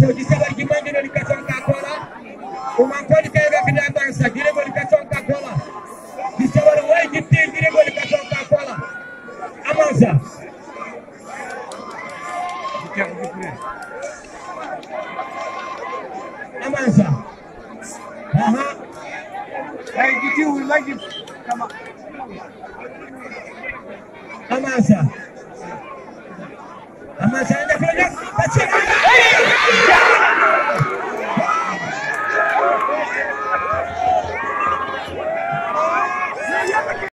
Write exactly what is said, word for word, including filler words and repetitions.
to disabar gimanje no likaton kakola umankoni kayga kina bansa dire go likaton kakola disabar way gitti dire go likaton kakola amansa amansa aha hey gitti we like it come on amansa amansa anda kena